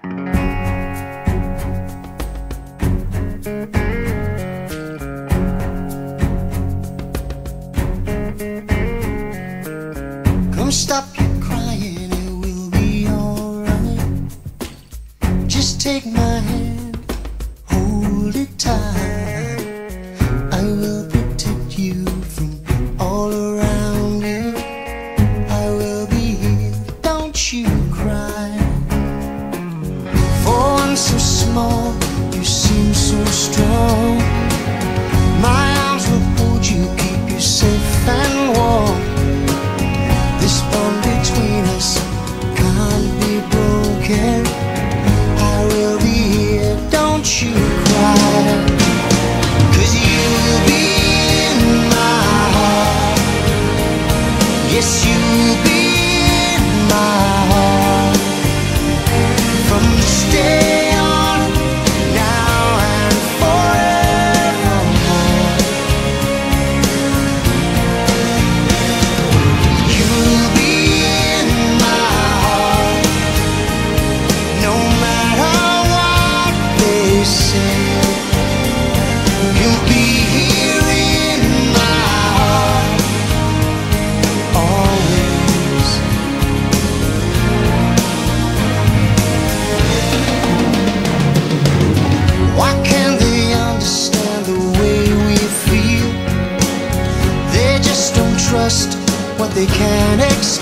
Come stop your crying, it will be alright. Just take my hand, hold it tight. I will protect you from all around you. I will be here, don't you cry. For one so small, you seem so strong. My arms will hold you, keep you safe and warm. This bond between us can't be broken. I will be here, don't you cry. 'Cause you'll be in my heart. Yes, you'll be in my heart. From this day on, now and forevermore. You'll be in my heart. No matter what they say, you'll be here in my heart always. Why can't they understand the way we feel? They just don't trust what they can't explain.